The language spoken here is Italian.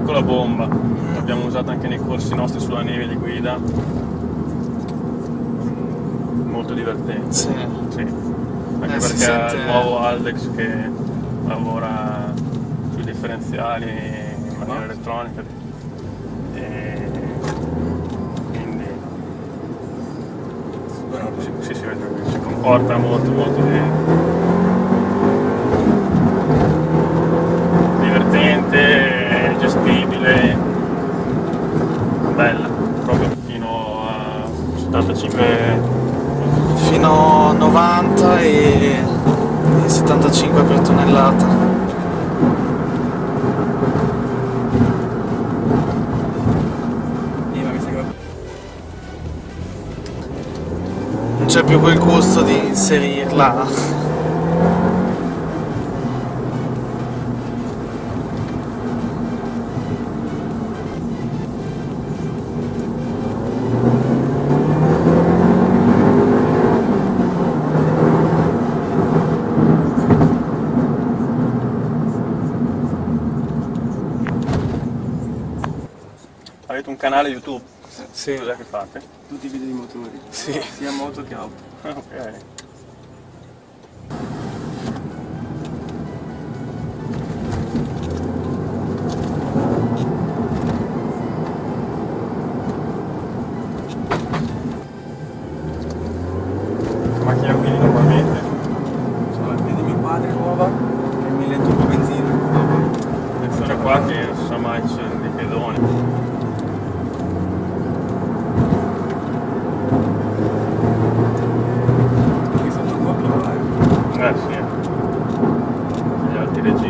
piccola bomba, l'abbiamo usata anche nei corsi nostri sulla neve di guida, molto divertente. Sì. Sì. Anche Si perché ha sente- il nuovo Aldex che lavora sui differenziali in maniera elettronica e quindi però, si vede che si comporta molto bene. Divertente, gestibile, bella, proprio fino a 75, fino a 90 e 75 per tonnellata. ma mi sembra Non c'è più quel gusto di inserirla. avete un canale YouTube? Sì. Cos'è che fate? Tutti i video di motori, Sì. sia moto che auto. Ok. Che macchina guidi normalmente? Sono la di mio padre nuova e 1000 turbo benzina nuova. Attenzione qua che non si sa mai, ci sono dei pedoni. Qui sotto un po' più Sì. Gli alti regimi.